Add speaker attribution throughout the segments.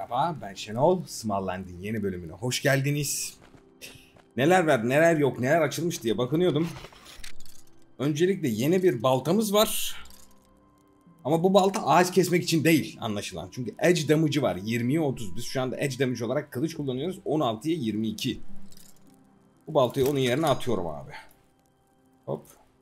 Speaker 1: Merhaba, ben Şenol. Smallland'in yeni bölümüne hoş geldiniz. Neler var, neler yok, neler açılmış diye bakınıyordum. Öncelikle yeni bir baltamız var. Ama bu balta ağaç kesmek için değil anlaşılan. Çünkü edge damage'ı var 20'ye 30. Biz şu anda edge damage olarak kılıç kullanıyoruz. 16'ya 22. Bu baltayı onun yerine atıyorum abi. Hop.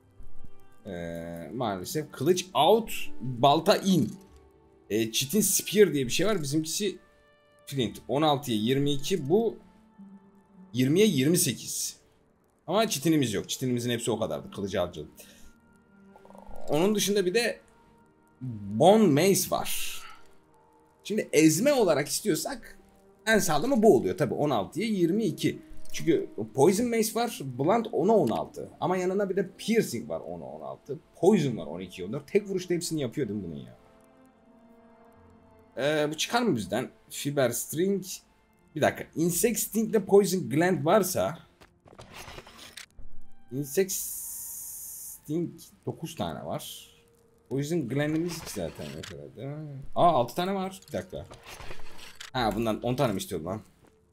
Speaker 1: Maalesef kılıç out, balta in. Çitin spear diye bir şey var. Bizimkisi flint. 16'ya 22. Bu 20'ye 28. Ama çitinimiz yok. Çitinimizin hepsi o kadardı. Kılıcı harcadık. Onun dışında bir de bone mace var. Şimdi ezme olarak istiyorsak en sağlamı bu oluyor. Tabi 16'ya 22. Çünkü poison mace var. Blunt 10'a 16. Ama yanına bir de piercing var 10'a 16. Poison var 12'ye 14. Tek vuruşta hepsini yapıyor değil mi bunun ya? Bu çıkar mı bizden? Fiber string. Bir dakika. Insect sting ile poison gland varsa Insect sting 9 tane var. Poison gland'imiz zaten yok herhalde. 6 tane var. Bir dakika. Ha bundan 10 tane mi istiyordu lan?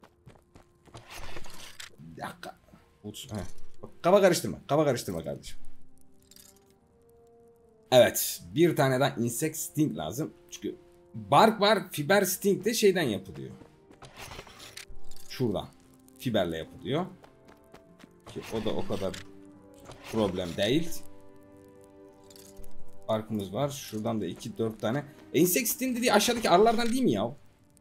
Speaker 1: Bir dakika. Kafa karıştırma. Kafa karıştırma kardeşim. Evet. Bir tane daha insect sting lazım. Çünkü bark var. Fiber sting de şeyden yapılıyor. Şuradan. Fiberle yapılıyor. Ki o da o kadar problem değil. Barkımız var. Şuradan da 2-4 tane. Insect sting dediği aşağıdaki arılardan değil mi ya?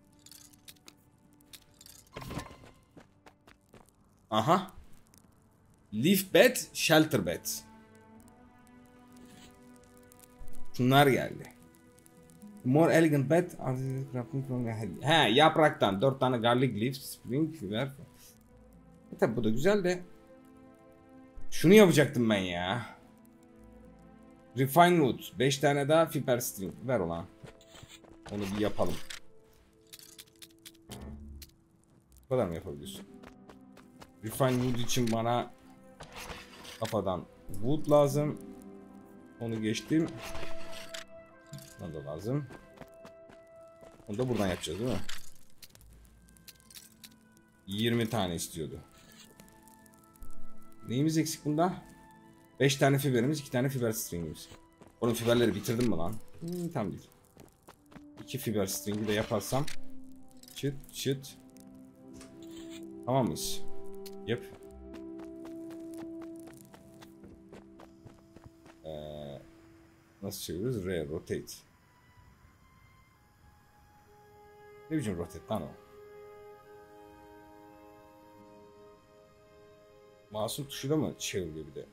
Speaker 1: Aha. Leaf bed, shelter bed. Şunlar geldi. More elegant bed. He yapraktan 4 tane garlic leaf, spring fiber. Tabi bu da güzel de. Şunu yapacaktım ben ya. Refine wood. 5 tane daha fiber string. Ver ulan. Onu bir yapalım. Bu kadar mı yapabiliyorsun? Refine wood için bana kafadan wood lazım. Onu geçtim. Buna da lazım. Onu da buradan yapacağız değil mi? 20 tane istiyordu. Neyimiz eksik bunda? 5 tane fiberimiz, 2 tane fiber stringimiz. Onun fiberleri bitirdim mi lan? Tam değil. 2 fiber stringi de yaparsam çıt çıt. Tamam mıyız? Yap. Nasıl çeviriyoruz? R, rotate. Ne biçim rotate lan o? Masum tuşuyla mı çevriliyor bir de?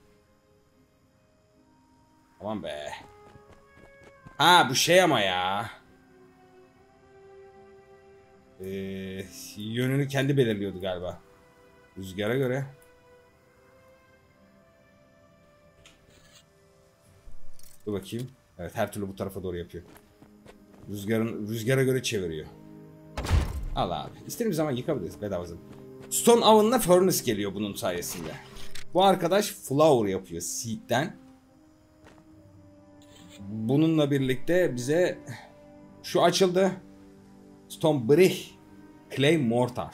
Speaker 1: Aman be. Ha bu şey ama ya. Yönünü kendi belirliyordu galiba. Rüzgara göre. Dur bakayım. Evet her türlü bu tarafa doğru yapıyor. Rüzgara göre çeviriyor. Al abi. İstediğimiz zaman yıkabiliriz bedavasın. Stone oven'la furnace geliyor bunun sayesinde. Bu arkadaş flour yapıyor seed'den. Bununla birlikte bize şu açıldı. Stone brick, clay mortar.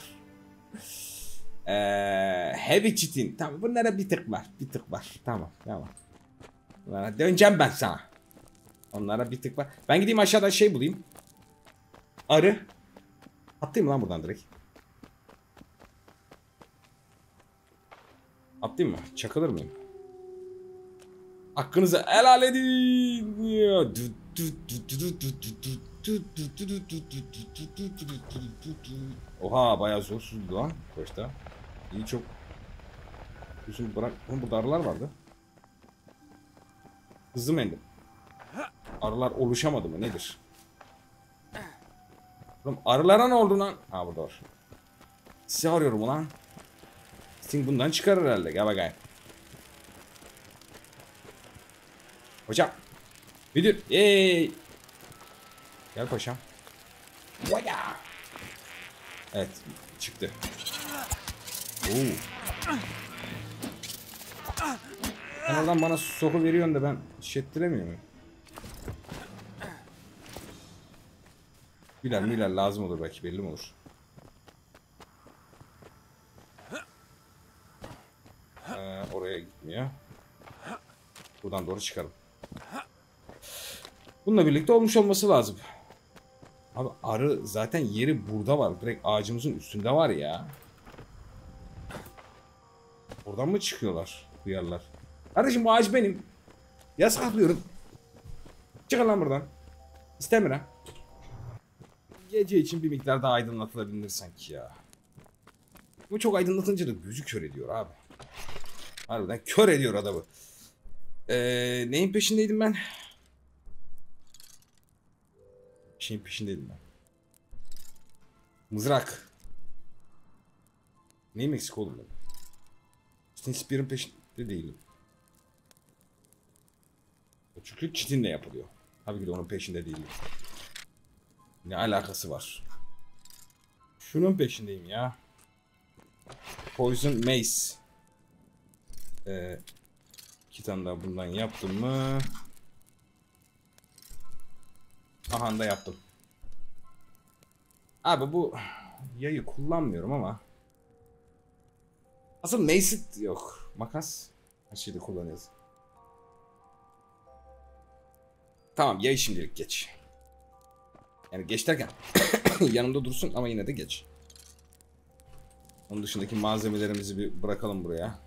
Speaker 1: Heavy chitin. Tamam bunlara bir tık var. Bir tık var. Tamam. Bunlara döneceğim ben sana. Onlara bir tık var. Ben gideyim aşağıda şey bulayım. Arı. Atlayayım lan buradan direkt. Atlayayım mı? Çakılır mıyım? Hakkınızı helal edin. Oha bayağı zorsuzdu lan başta. İyi çok. Bırak. Burada arılar vardı. Hızlı mı indim? Arılar oluşamadı mı nedir? Oğlum arılara ne oldu lan? Ha burada var. Sizi arıyorum ulan. Sting bundan çıkar herhalde. Gel bakayım. Hocam. Müdür. Hey. Gel paşam. Evet. Çıktı. Oo. Sen oradan bana soku veriyorsun da ben şişettiremiyor muyum? Miler lazım olur belki, belli mi olur? Oraya gitmiyor. Buradan doğru çıkalım. Bununla birlikte olmuş olması lazım. Abi arı zaten yeri burada var. Direkt ağacımızın üstünde var ya. Oradan mı çıkıyorlar hıyarlar? Kardeşim bu ağaç benim. Yasaklıyorum. Çıkın lan buradan. İstemiyorum. Gece için bir miktar daha aydınlatılabilir sanki ya. Bu çok aydınlatınca da gözü kör ediyor abi. Harbiden kör ediyor adamı. Neyin peşindeydim ben? Şeyin peşindeydim ben. Mızrak. Neyim eksik oğlum ben? Çitin Spear'ın peşinde değilim. Çünkü çitinle yapılıyor. Tabii ki de onun peşinde değilim. Ne alakası var? Şunun peşindeyim ya. Poison Mace. 2 tane daha bundan yaptım mı? Aha da yaptım. Abi bu yayı kullanmıyorum ama. Asıl Mace'i yok. Makas. Her şeyde kullanıyoruz. Tamam yayı şimdilik geç. Yani geç derken yanımda dursun ama yine de geç. Onun dışındaki malzemelerimizi bir bırakalım buraya.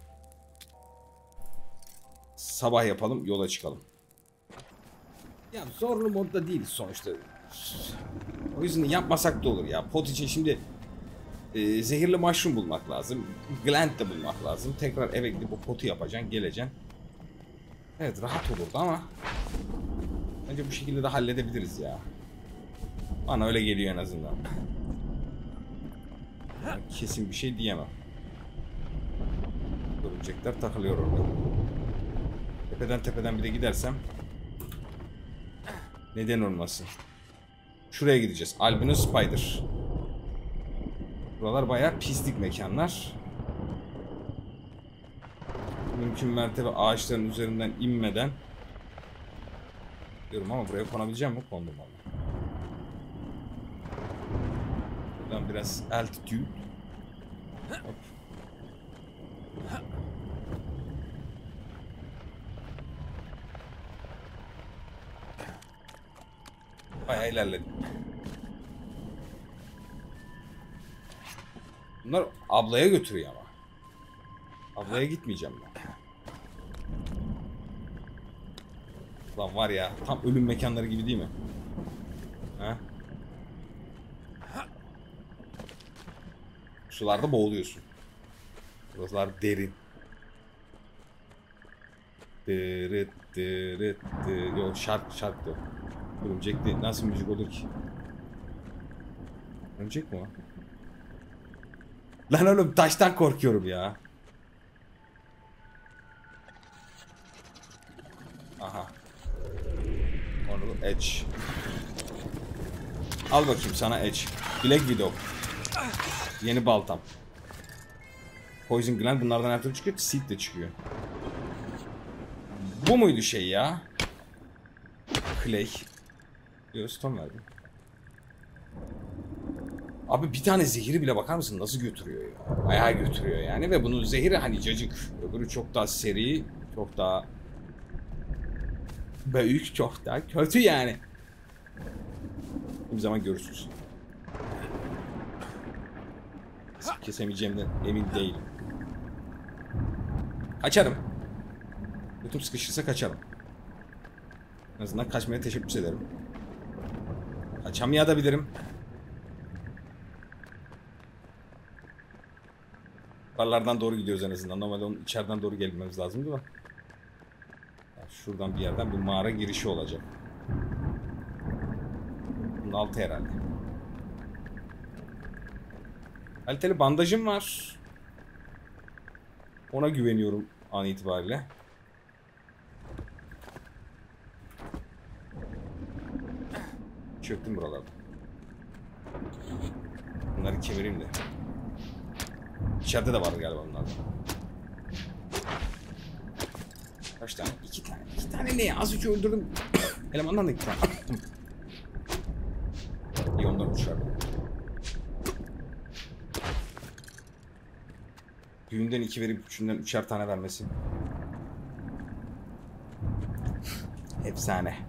Speaker 1: Sabah yapalım, yola çıkalım. Ya zorlu modda değil sonuçta. O yüzden yapmasak da olur ya. Pot için şimdi zehirli mushroom bulmak lazım. Gland de bulmak lazım. Tekrar eve gidip bu potu yapacaksın, geleceksin. Evet rahat olurdu ama bence bu şekilde de halledebiliriz ya. Bana öyle geliyor en azından. Yani kesin bir şey diyemem. Örümcekler takılıyor orada. Tepeden bir de gidersem neden olmasın. Şuraya gideceğiz. Albino Spider. Buralar bayağı pislik mekanlar. Mümkün mertebe ağaçların üzerinden inmeden diyorum ama buraya konabileceğim mi? Kondum valla. Buradan biraz altitude. Hop. Bayağı ilerledim. Bunlar ablaya götürüyor ama. Ablaya gitmeyeceğim ben. Lan var ya tam ölüm mekanları gibi değil mi? Ha? Sularda boğuluyorsun. Buralar derin. Dırıt dırıt dırıt. Yok şark da. Örümcek değil. Nasıl müzik olur ki? Örümcek mi o? Lan oğlum taştan korkuyorum ya. Aha. Onu Edge. Al bakayım sana Edge. Black Widow. Yeni baltam. Poison Gland bunlardan her türlü çıkıyor. Seed de çıkıyor. Bu muydu şey ya? Clay. Yok stone verdim. Abi bir tane zehiri bile bakar mısın nasıl götürüyor ya? Bayağı götürüyor yani ve bunun zehiri hani cacık. Öbürü çok daha seri, çok daha büyük, çok daha kötü yani. Bir zaman görürsünüz. Kesemeyeceğimden emin değilim. Kaçarım. Götüm sıkışırsa kaçarım. En azından kaçmaya teşebbüs ederim. Kaçamayabilirim. Barlardan doğru gidiyoruz en azından. Normalde onun içeriden doğru gelmemiz lazımdı da. Yani şuradan bir yerden bir mağara girişi olacak. Bunun altı herhalde. Kaliteli bandajım var. Ona güveniyorum an itibariyle. Çöktüm buralarda. Bunları kemireyim de. İçeride de var galiba bunlardan. Kaç tane? 2 tane. 2 tane ne ya? Az önce öldürdüm. Elemandan da 2 tane. İyi oradan uçar. Büyüğünden 2 verip üçünden 3'er tane vermesi. Efsane.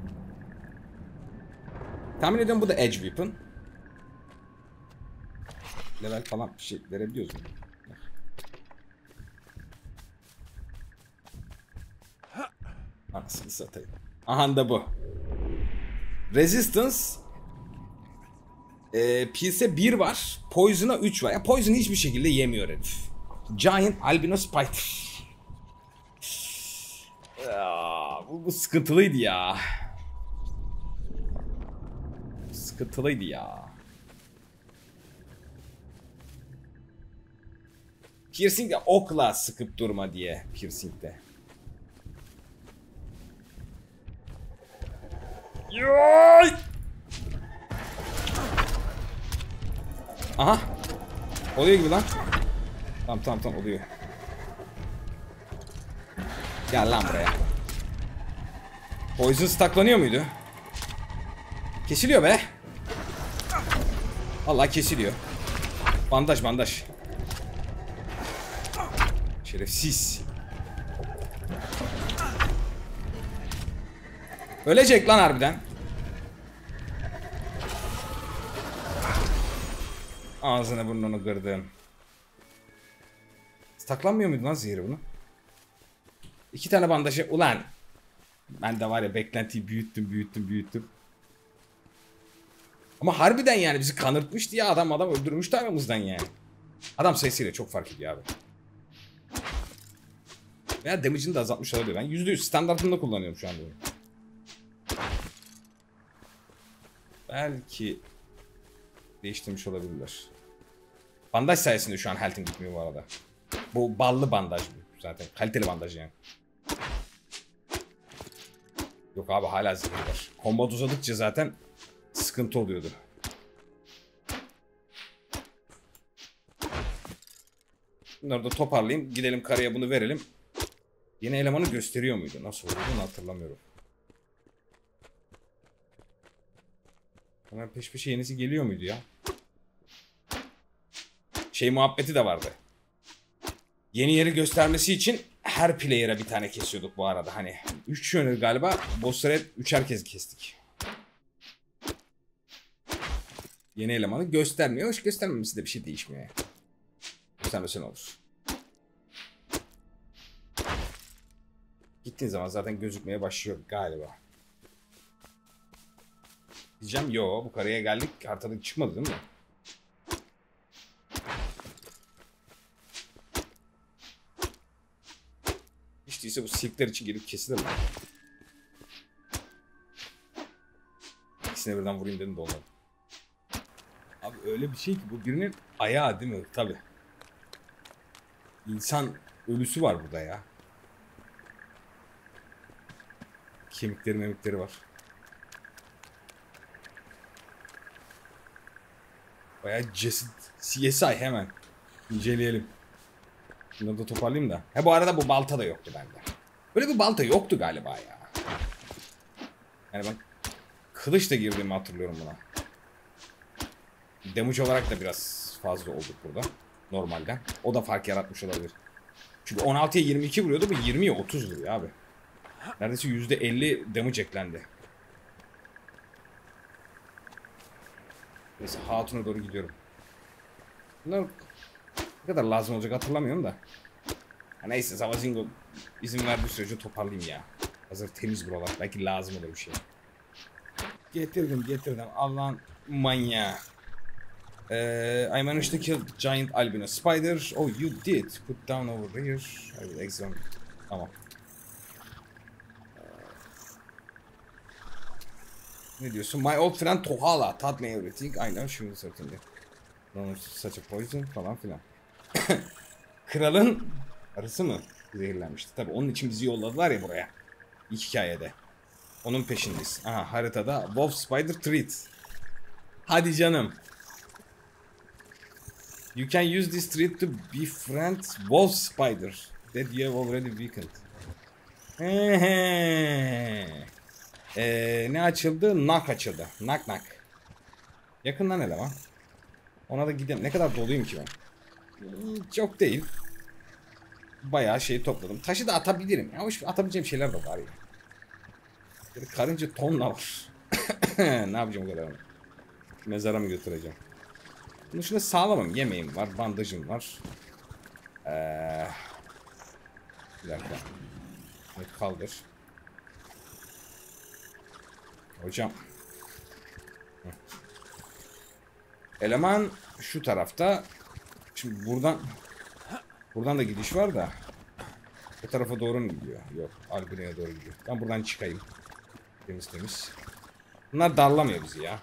Speaker 1: Tahmin ediyorum bu da Edge Weapon. Level falan bir şey verebiliyoruz mu? Anasını satayım. Aha da bu. Resistance Pierce'e 1 var. Poison'a 3 var. Ya Poison hiçbir şekilde yemiyor herif. Giant Albino Spider. Bu sıkıntılıydı ya. Sıkıntılıydı ya. Piercing'de okla sıkıp durma diye. Piercing'de. Yoy! Aha. Oluyor gibi lan. Tamam oluyor. Gel lan buraya. Poison stacklanıyor muydu? Kesiliyor be. Allah kesiliyor. Bandaj. Şerefsiz. Ölecek lan harbiden. Ağzını burnunu kırdım. Taklanmıyor muydu lan zehri bunu? 2 tane bandajı. Ulan. Ben de var ya beklentiyi büyüttüm. Ama harbiden yani bizi kanırtmıştı ya adam öldürmüştü aramızdan yani. Adam sayısıyla çok fark ediyor abi. Veya damage'ini de azaltmış olabilir. Ben %100 standartında kullanıyorum şu anda. Belki değiştirmiş olabilirler. Bandaj sayesinde şu an health'im gitmiyor bu arada. Bu ballı bandaj bu zaten. Kaliteli bandaj yani. Yok abi hala zehir var. Combat uzadıkça zaten sıkıntı oluyordu. Bunları da toparlayayım. Gidelim karaya bunu verelim. Yeni elemanı gösteriyor muydu? Nasıl oldu bunu hatırlamıyorum. Hemen peş peşe yenisi geliyor muydu ya? Şey muhabbeti de vardı. Yeni yeri göstermesi için her player'a bir tane kesiyorduk bu arada. Hani 3 yönü galiba bossları hep 3'er kez kestik. Yeni elemanı göstermiyor. Hoş göstermemesi de bir şey değişmiyor yani. Göstermesi ne olur? Gittiğin zaman zaten gözükmeye başlıyor galiba. Diyeceğim yo bu karaya geldik haritada çıkmadı değil mi? Hiç değilse bu silkler için gelip kesilir mi? İkisine birden vurayım dedim de olmadı. Abi öyle bir şey ki bu birinin ayağı değil mi? Tabi. İnsan ölüsü var burada ya. Kemikleri var. Bayağı cesit. CSI hemen. İnceleyelim. Bunları da toparlayayım da. Bu arada bu balta da yoktu bende. Böyle bir balta yoktu galiba ya. Yani ben kılıçla girdiğimi hatırlıyorum buna. Damage olarak da biraz fazla olduk burada. Normalden. O da fark yaratmış olabilir. Çünkü 16'ya 22 vuruyordu. Bu 20'ye 30 vuruyor abi. Neredeyse %50 damage eklendi. Neyse Hatun'a doğru gidiyorum. Bunlar ne kadar lazım olacak hatırlamıyorum da. Neyse Zavazingo izin verdiği sürece toparlayayım ya. Hazır temiz buralar. Belki lazım olur bir şey. Getirdim. Allah'ın manyağı. I managed to kill giant albino spider. Oh you did. Put down over here. I will examine. Tamam. Ne diyorsun? My old friend Tohala taught me everything. I know she will certainly. No such a poison falan filan. Kralın arısı mı zehirlenmişti? Tabi onun için bizi yolladılar ya buraya. İlk hikayede. Onun peşindeyiz. Aha haritada Wolf Spider Treat. Hadi canım. You can use this treat to befriend Wolf Spider that you have already weakened. Ne açıldı? Knock açıldı. Knock. Yakından eleman. Ona da gidelim. Ne kadar doluyum ki ben? Çok değil. Bayağı şey topladım. Taşı da atabilirim. Ya hoş atabileceğim şeyler de var ya. Böyle karınca tonla var. Ne yapacağım o kadar onu? Mezara mı götüreceğim? Bunu şuna sağlamam. Yemeğim var. Bandajım var. Bir dakika. Bunu kaldır. Hocam. Eleman şu tarafta. Şimdi buradan da gidiş var da. Bu tarafa doğru mu gidiyor? Yok. Albino'ya doğru gidiyor. Ben buradan çıkayım. Temiz temiz. Bunlar darlamıyor bizi ya.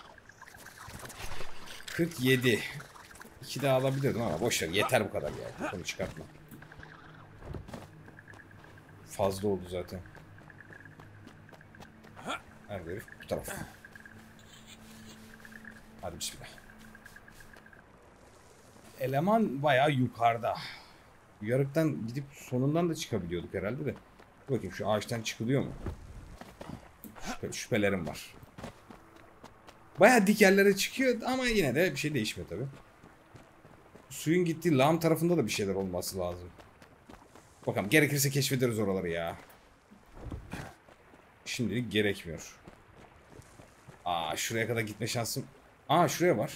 Speaker 1: 47. 2 daha alabilirdim ama boşver. Yeter bu kadar ya. Bunu çıkartma. Fazla oldu zaten. Nerede herif? Bu taraf. Hadi bismillah. Eleman bayağı yukarıda. Yarıktan gidip sonundan da çıkabiliyorduk herhalde de. Bakayım şu ağaçtan çıkılıyor mu? Şüphelerim var. Bayağı dik yerlere çıkıyor ama yine de bir şey değişmiyor tabi. Suyun gittiği lağım tarafında da bir şeyler olması lazım. Bakalım gerekirse keşfederiz oraları ya. Şimdilik gerekmiyor. Aa şuraya kadar gitme şansım. Aa şuraya var.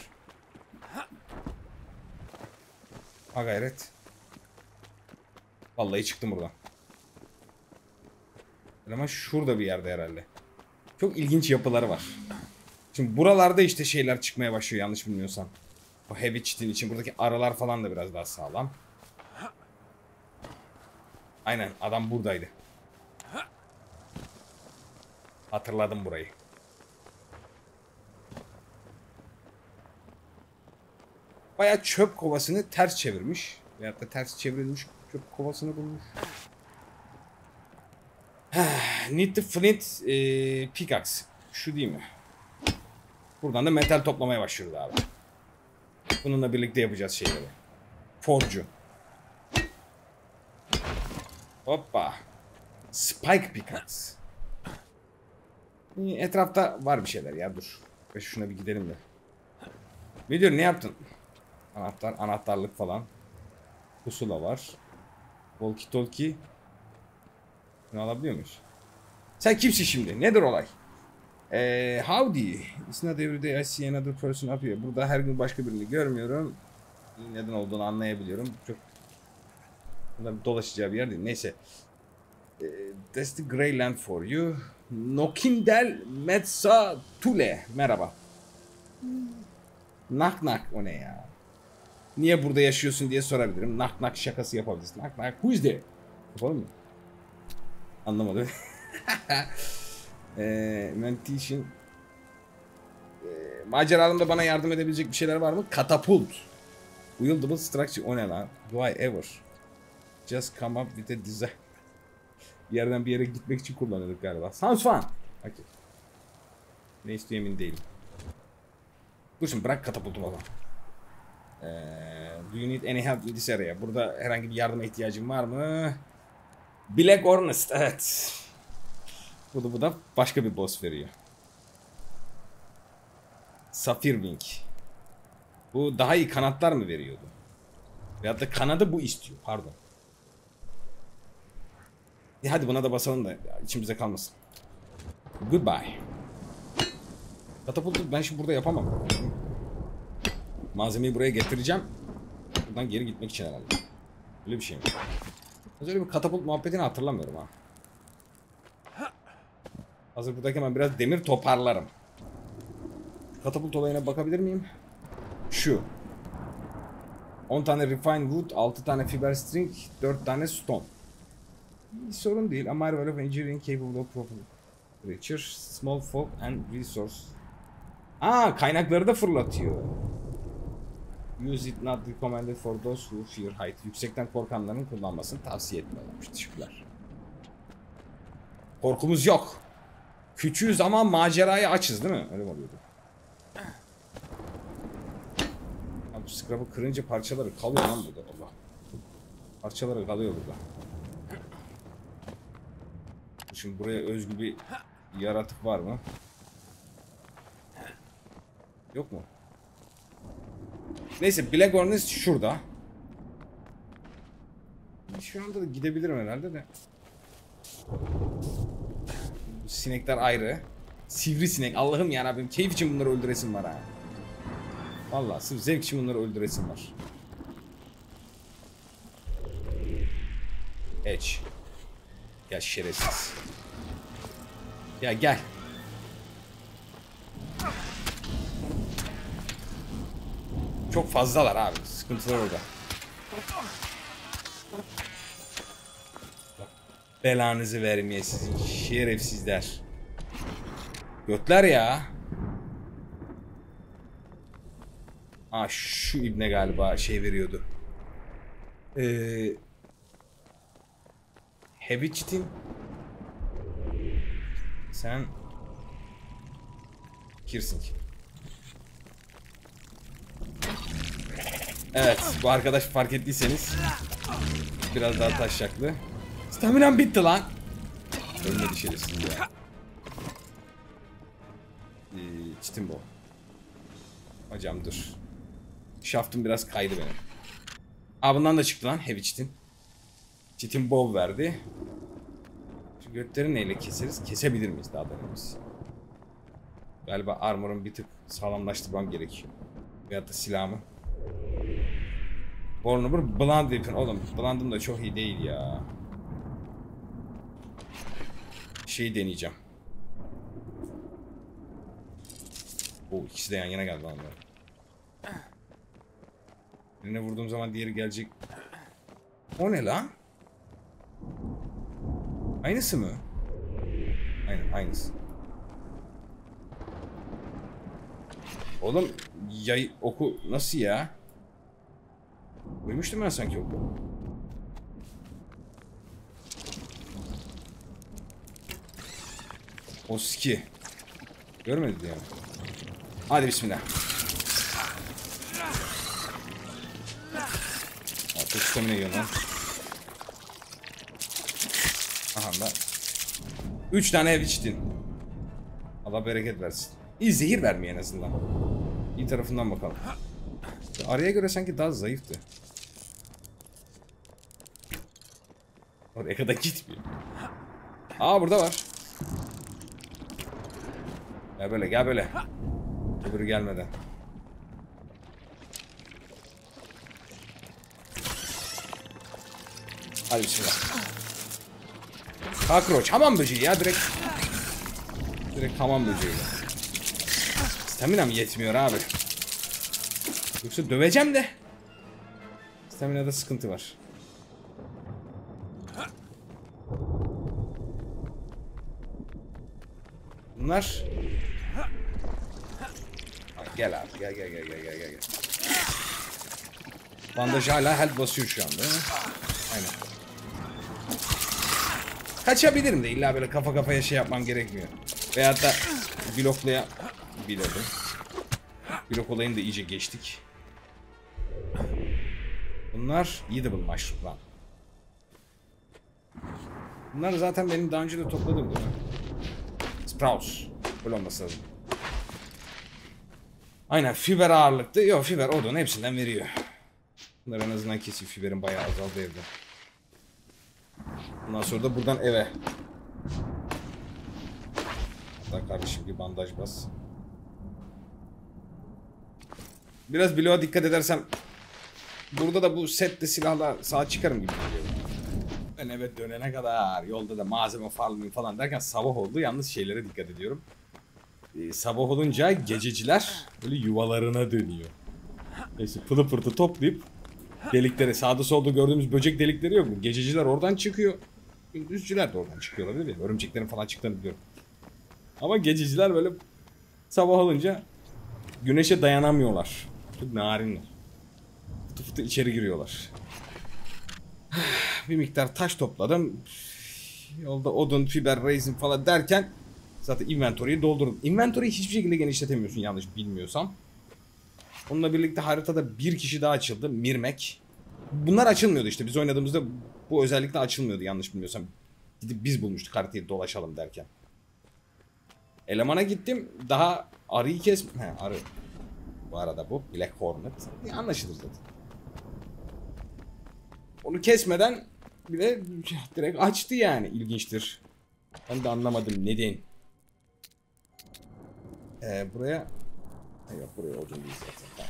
Speaker 1: Ha gayret. Vallahi çıktım buradan. Ama şurada bir yerde herhalde. Çok ilginç yapıları var. Şimdi buralarda işte şeyler çıkmaya başlıyor yanlış bilmiyorsam. O heavy cheat'in için buradaki aralar falan da biraz daha sağlam. Aynen adam buradaydı. Hatırladım burayı. Bayağı çöp kovasını ters çevirmiş. Veyahut da ters çevrilmiş çöp kovasını bulmuş. Need the flint pickaxe. Şu değil mi? Buradan da metal toplamaya başlıyoruz abi. Bununla birlikte yapacağız şeyleri. Forge'u. Hoppa. Spike pickaxe. Etrafta var bir şeyler ya dur. Şuna bir gidelim de. Müdür ne yaptın? Anahtarlık falan. Pusula var. Walkie talkie. Bunu alabiliyor muyuz? Sen kimsin şimdi? Nedir olay? Howdy. It's not every day I see another person up here. Burada her gün başka birini görmüyorum. Neden olduğunu anlayabiliyorum. Çok dolaşacağı bir yer değil. Neyse. That's the Grey Land for you. Nokindel Metzatule. Merhaba. Nak nak o ne ya? Niye burada yaşıyorsun diye sorabilirim. Nak nak şakası yapabiliriz. Nak nak who is there? Yapalım mı? Anlamadım. Mentation. Maceralarımda bana yardım edebilecek bir şeyler var mı? Katapult. Wieldable structure. O ne lan? Do I ever? Just come up with a design. Bir yerden bir yere gitmek için kullanıyorduk galiba. Sounds fun. Okay. Ne istiyor emin değilim. Dur şimdi bırak katapultu baba. Do you need any help in this area? Burada herhangi bir yardıma ihtiyacın var mı? Black Hornet. Evet. Bu da başka bir boss veriyor. Sapphire Wing. Bu daha iyi kanatlar mı veriyordu? Veyahut da kanadı bu istiyor. Pardon. Hadi buna da basalım da içimize kalmasın. Goodbye. Katapultu ben şimdi burada yapamam. Malzemeyi buraya getireceğim. Buradan geri gitmek için herhalde. Öyle bir şey mi? Öyle bir katapult muhabbetini hatırlamıyorum ha. Hazır buradayken ben biraz demir toparlarım. Katapult olayına bakabilir miyim? Şu. 10 tane refined wood, 6 tane fiber string, 4 tane stone. Sorun değil. Ama level of engineering capable of proper creature, small folk and resource. Aa, kaynakları da fırlatıyor. Use it not recommended for those who fear height. Yüksekten korkanların kullanmasını tavsiye etmiyorlarmış. Teşekkürler. Korkumuz yok. Küçüğüz ama maceraya açız değil mi? Öyle mi oluyordu? Bu scrap'ı kırınca parçaları kalıyor lan burada. Allah. Parçaları kalıyor burada. Şimdi buraya özgü bir yaratık var mı? Yok mu? Neyse Black Hornet şurada. Şu anda da gidebilirim herhalde de. Bu sinekler ayrı. Sivrisinek. Allah'ım yarabbim. Keyif için bunları öldüresim var ha. Vallahi sırf zevk için bunları öldüresim var. Edge. Gel şerefsiz. Ya gel. Çok fazlalar abi. Sıkıntılar orada. Belanızı vermeye sizin şerefsizler. Götler ya. Aa şu ibne galiba şey veriyordu. Heavy Chitin. Sen Kirsing. Evet, bu arkadaş fark ettiyseniz biraz daha taşacaklı. Staminam bitti lan. Ölmedi şerefsiz ya. Chitin bu. Hocam dur. Shaft'ım biraz kaydı benim. Aa bundan da çıktı lan Heavy Chitin. Chitin Bow verdi. Şu götleri neyle keseriz? Kesebilir miyiz daha denememiz? Galiba armor'un bir tık sağlamlaştırmam gerekiyor. Veyahut da silahımı. Bornumur Blunt Weapon. Oğlum Blunt'ım da çok iyi değil ya. Şeyi deneyeceğim. O ikisi de yan yana geldi lan. Birine vurduğum zaman diğeri gelecek. O ne lan? Aynısı mı? Aynen aynısı. Oğlum yay oku nasıl ya? Duymuştum ben sanki oku. Oski. Görmedi yani. Hadi bismillah. Çok stamina yiyor lan. Aha da 3 tane ev içtin. Allah bereket versin. İyi zehir vermiyor en azından. İyi tarafından bakalım. Araya göre sanki daha zayıftı. Oraya kadar gitmiyor. Aa burada var. Gel böyle gel böyle. Öbürü gelmeden. Hadi bismillah. Cockroach. Hamam böceği ya direkt. Direkt hamam böceği. Staminam yetmiyor abi. Yoksa döveceğim de. Stamina'da sıkıntı var. Bunlar. Gel abi gel. Bandaj hala health basıyor şu anda. Aynen. Kaçabilirim de illa böyle kafa kafaya şey yapmam gerekmiyor. Veyahut da bloklayabilirim. Blok olayını da iyice geçtik. Bunlar edible mushroom lan. Bunlar zaten benim daha önce de topladığım değil mi? Sprouts. Böyle olması lazım. Aynen fiber ağırlıklı. Yok fiber odun hepsinden veriyor. Bunlar en azından kesiyor. Fiberin bayağı azaldı evde. Bundan sonra da buradan eve. Hatta kardeşim bir bandaj bas. Biraz bloğa dikkat edersem burada da bu sette silahla sağ çıkarım gibi geliyor. Ben eve dönene kadar yolda da malzeme falan derken sabah oldu. Yalnız şeylere dikkat ediyorum. Sabah olunca gececiler böyle yuvalarına dönüyor. Neyse pılı pırtı toplayıp delikleri sağda solda gördüğümüz böcek delikleri yok mu? Gececiler oradan çıkıyor. Gündüzcüler de oradan çıkıyor olabilir. Örümceklerin falan çıktığını biliyorum. Ama gececiler böyle sabah olunca güneşe dayanamıyorlar. Çok narinler. Fıtı fıtı içeri giriyorlar. Bir miktar taş topladım. Yolda odun, fiber, raisin falan derken zaten inventory'yi doldurdum. Inventory'yi hiçbir şekilde genişletemiyorsun yanlış bilmiyorsam. Onunla birlikte haritada bir kişi daha açıldı. Mirmek. Bunlar açılmıyordu işte. Biz oynadığımızda bu özellikle açılmıyordu yanlış bilmiyorsam. Gidip biz bulmuştuk haritayı dolaşalım derken. Elemana gittim. Daha arıyı arı. bu arada bu. Black Hornet. Anlaşılır zaten. Onu kesmeden bir de direkt açtı yani. İlginçtir. Ben de anlamadım neden. Buraya... Yok, buraya odun değil zaten. Tamam.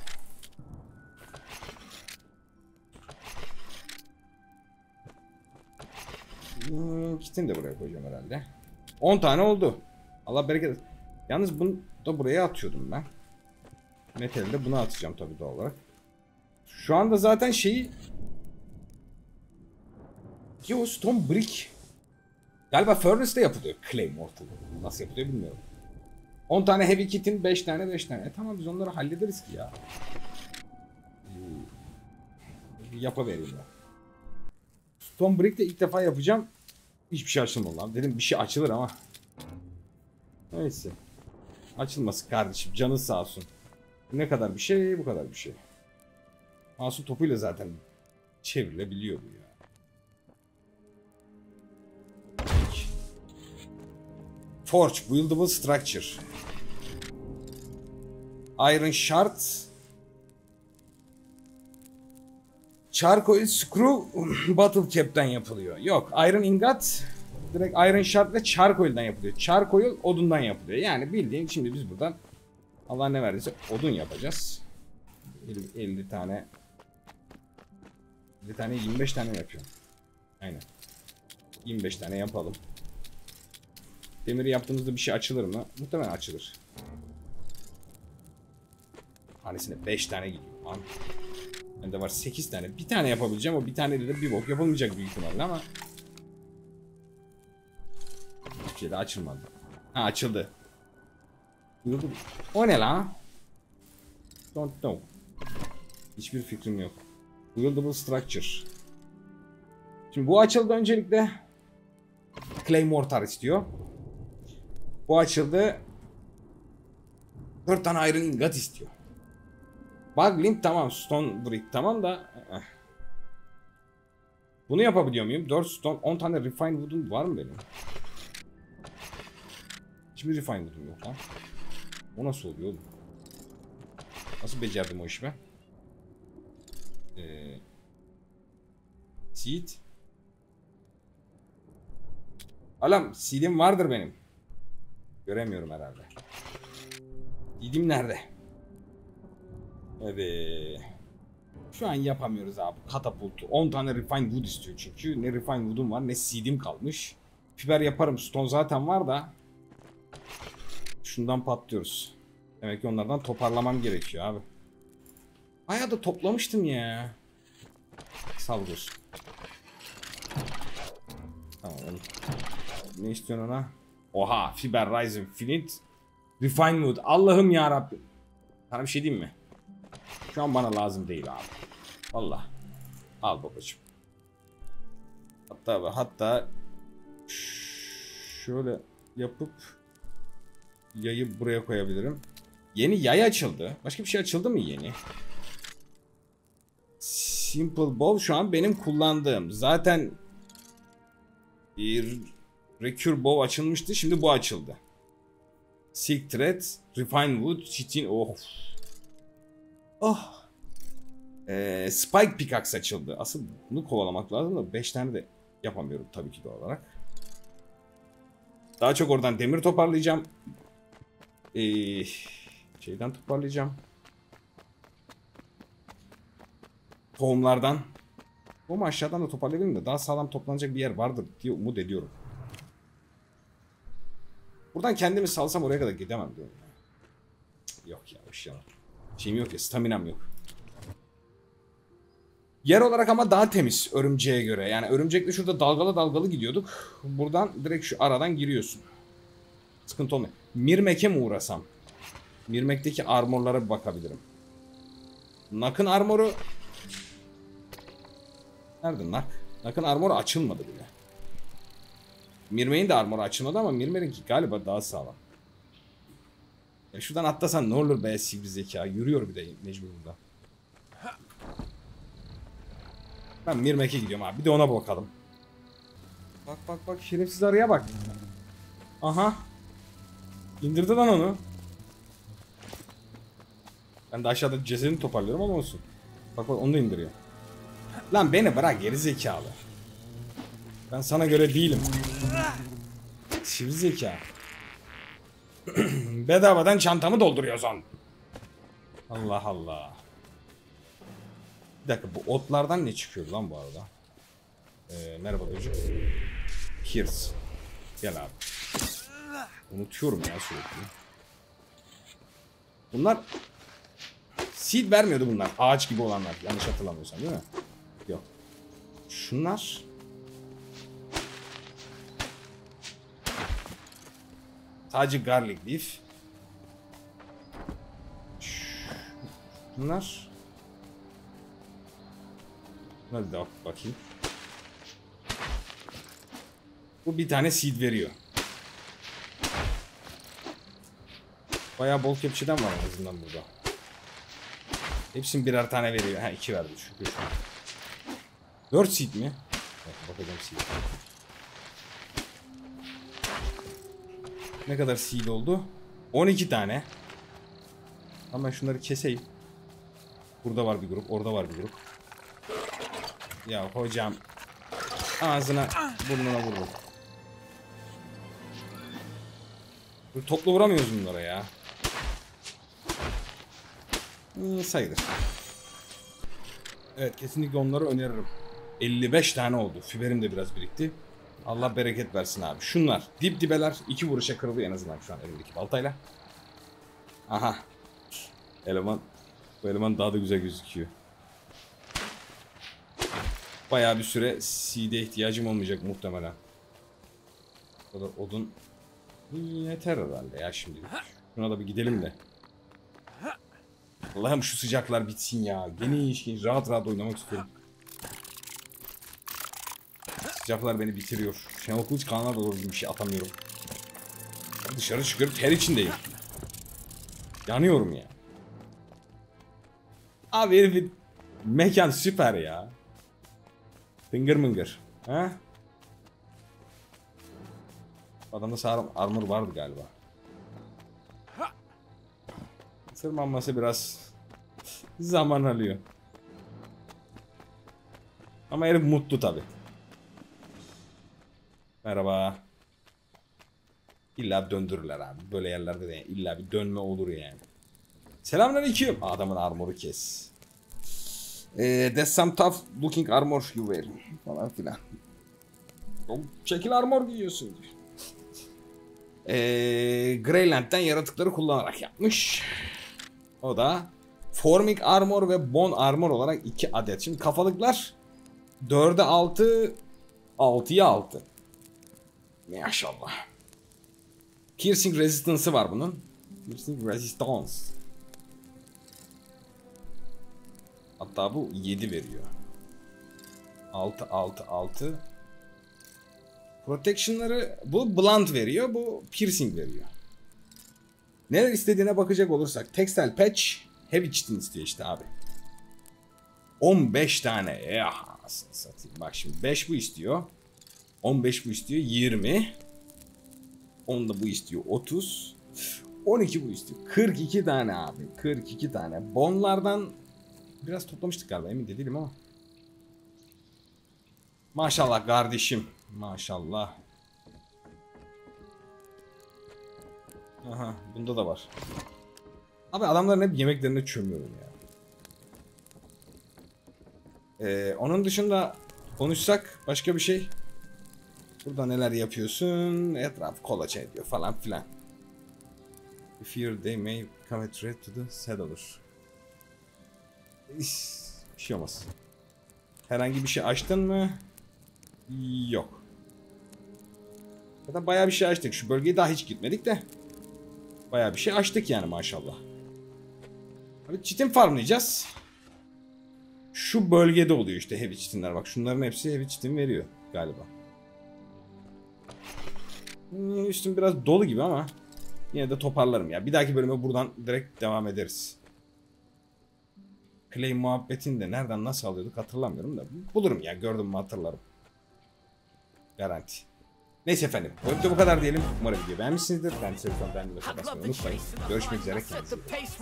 Speaker 1: Kitini de buraya koyacağım herhalde. 10 tane oldu. Allah bereket etsin. Yalnız bunu da buraya atıyordum ben. Metali de buna atacağım tabii doğal olarak. Şu anda zaten şeyi... Yo, Stone Brick. Galiba Furnace'de yapılıyor. Clay Mortal. Nasıl yapılıyor bilmiyorum. 10 tane Heavy Kit'in 5 tane 5 tane. Tamam, biz onları hallederiz ki ya. Yapavereyim ya. Stone Brick de ilk defa yapacağım. Hiçbir şey açılmadı lan. Dedim bir şey açılır ama. Neyse. Açılmasın kardeşim. Canın sağ olsun. Ne kadar bir şey, bu kadar bir şey. Masum topuyla zaten çevrilebiliyor bu ya. Forge, buildable structure. Iron shard. Charcoal screw bottle cap'ten yapılıyor. Yok, iron ingot direkt iron shard ve charcoal'den yapılıyor. Charcoal odundan yapılıyor. Yani bildiğin şimdi biz buradan Allah ne verdiyse odun yapacağız. 50 tane 50 tane 25 tane mi yapıyorum? Aynen. 25 tane yapalım. Demiri yaptığımızda bir şey açılır mı? Muhtemelen açılır. Hanesine 5 tane gidiyor. Lan. Bende var 8 tane. Bir tane yapabileceğim. O bir tane de bir bok yapılmayacak büyük ihtimalle ama. Hiçbir şey de açılmadı. Ha, açıldı. O ne lan? Don't know. Hiçbir fikrim yok. Buildable structure. Şimdi bu açıldı öncelikle. Clay mortar istiyor. Bu açıldı. 4 tane iron ingot istiyor. Buglink tamam. Stone brick tamam da. Bunu yapabiliyor muyum? 4 stone, 10 tane refined wood'um var mı benim? Hiçbir refined wood'um yok lan. O nasıl oluyor oğlum? Nasıl becerdim o işi ben? Seed. Alam seed'im vardır benim. Göremiyorum herhalde. Seed'im nerede? Evet. Şu an yapamıyoruz abi katapultu. 10 tane refined wood istiyor çünkü. Ne refined wood'um var ne seed'im kalmış. Fiber yaparım. Stone zaten var da. Şundan patlıyoruz. Demek ki onlardan toparlamam gerekiyor abi. Bayağı da toplamıştım ya. Sağ olsun. Tamam oğlum. Ne istiyorsun ona? Oha, Fiber Rising Flint Refined Wood. Allah'ım ya Rabbim. Sana bir şey diyeyim mi? Şu an bana lazım değil abi. Vallahi. Al babacığım. Hatta şöyle yapıp yayı buraya koyabilirim. Yeni yay açıldı. Başka bir şey açıldı mı yeni? Simple Bow şu an benim kullandığım. Zaten bir Recure Bow açılmıştı. Şimdi bu açıldı. Silk Thread, Refined Wood, Chitin. Oh. Oh. Spike Pickaxe açıldı. Asıl bunu kovalamak lazım da 5 tane de yapamıyorum tabii ki doğal olarak. Daha çok oradan demir toparlayacağım. Şeyden toparlayacağım. Tohumlardan. Tohumu aşağıdan da toparlayabilirim de daha sağlam toplanacak bir yer vardır diye umut ediyorum. Buradan kendimi salsam oraya kadar gidemem diyorum. Yok ya, hoş ya. Şeyim yok ya, staminam yok. Yer olarak ama daha temiz örümceğe göre. Yani örümcekle şurada dalgalı dalgalı gidiyorduk. Buradan direkt şu aradan giriyorsun. Sıkıntı olmuyor. Mirmek'e mi uğrasam? Mirmek'teki armorlara bir bakabilirim. Nak'ın armoru... Nerede Nak? Nak'ın armoru açılmadı bile. Mirmek'in de armoru açılmadı ama Mirmek'inki galiba daha sağlam. Ya şuradan atlasan ne olur be sivri zeka. Yürüyor bir de mecbur burada. Ben Mirmek'e gidiyorum abi. Bir de ona bakalım. Bak bak bak, şerefsiz arıya bak. Aha. İndirdi lan onu. Ben de aşağıda cesedini toparlıyorum ama olsun. Bak onu da indiriyor. Lan beni bırak geri zekalı. Ben sana göre değilim. Sivri zeka. Bedavadan çantamı dolduruyorsun. Allah Allah. Bir dakika bu otlardan ne çıkıyor lan bu arada? Merhaba çocuk. Pierce. Gel abi. Unutuyorum ya sürekli. Bunlar seed vermiyordu bunlar. Ağaç gibi olanlar. Yanlış hatırlamıyorsam değil mi? Yok. Şunlar. Sadece garlic leaf. Bunlar. Hadi de bakayım. Bu bir tane seed veriyor. Bayağı bol kepçeden var en azından burada. Hepsinin birer tane veriyor. Ha 2 verdi şükür. 4 seed mi? Bakacağım seed. Ne kadar seed oldu? 12 tane. Ama şunları keseyim. Burada var bir grup, orada var bir grup. Ya hocam. Ağzına, burnuna vurur. Toplu vuramıyoruz bunlara ya. Sayılır. Evet kesinlikle onları öneririm. 55 tane oldu. Fiberim de biraz birikti. Allah bereket versin abi. Şunlar dip dibeler 2 vuruşa kırılıyor en azından şu an elimdeki baltayla. Aha. Bu eleman daha da güzel gözüküyor. Bayağı bir süre seed'e ihtiyacım olmayacak muhtemelen. Bu kadar odun yeter herhalde ya şimdi. Şuna da bir gidelim de. Allah'ım şu sıcaklar bitsin ya. Geniş rahat rahat oynamak istiyorum. Sıcaklar beni bitiriyor. Şenol Kılıç kanına da doğru bir şey atamıyorum. Dışarı çıkıyorum ter içindeyim. Yanıyorum ya. Abi herifin mekan süper ya. Tıngır mıngır. Ha? Adamda sağlam armor vardı galiba. Tırmanması biraz zaman alıyor. Ama herif mutlu tabi. Merhaba. İlla döndürürler abi. Böyle yerlerde de illa bir dönme olur yani. Selamünaleyküm. Adamın armoru kes. There's some tough looking armor you wear. Falan filan. Şekil armor giyiyorsun diyor. Greyland'den yaratıkları kullanarak yapmış. O da Forming Armor ve Bone Armor olarak 2 adet. Şimdi kafalıklar 4'e 6, 6'ya 6. Maşallah. Piercing Resistance'ı var bunun. Piercing Resistance. Hatta bu 7 veriyor. 6, 6, 6. Protection'ları bu blunt veriyor, bu piercing veriyor. Neler istediğine bakacak olursak Textile Patch Heavy Chitin istiyor işte abi. 15 tane. Ya satayım. Bak şimdi 5 bu istiyor. 15 bu istiyor. 20. 10 da bu istiyor. 30. 12 bu istiyor. 42 tane abi. 42 tane. Bonlardan biraz toplamıştık galiba. Emin de değilim ama. Maşallah kardeşim. Maşallah. Aha bunda da var. Abi adamların hep yemeklerine çömüyorum ya. Onun dışında konuşsak başka bir şey. Burada neler yapıyorsun? Etraf kolaçan ediyor falan filan. If you're they may come at red to the settler. Bir şey olmaz. Herhangi bir şey açtın mı? Yok. Zaten bayağı bir şey açtık. Şu bölgeye daha hiç gitmedik de. Bayağı bir şey açtık yani maşallah. Abi çitin farmlayacağız. Şu bölgede oluyor işte heavy çitinler. Bak şunların hepsi heavy çitin veriyor galiba. Üstüm biraz dolu gibi ama yine de toparlarım ya. Bir dahaki bölüme buradan direkt devam ederiz. Clay muhabbetini de nereden nasıl alıyorduk hatırlamıyorum da. Bulurum ya, gördüm mü hatırlarım. Garanti. Neyse efendim. Bu videoda bu kadar diyelim. Umarım video beğenmişsinizdir. Ben size lütfen beğenmeyi basmayı unutmayın. Görüşmek üzere. Kendinize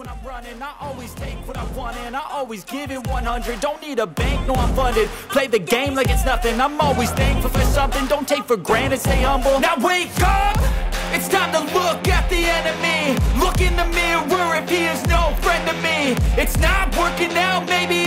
Speaker 2: It's time to look at the enemy. Look in the mirror if he is no friend to me. It's not working out, maybe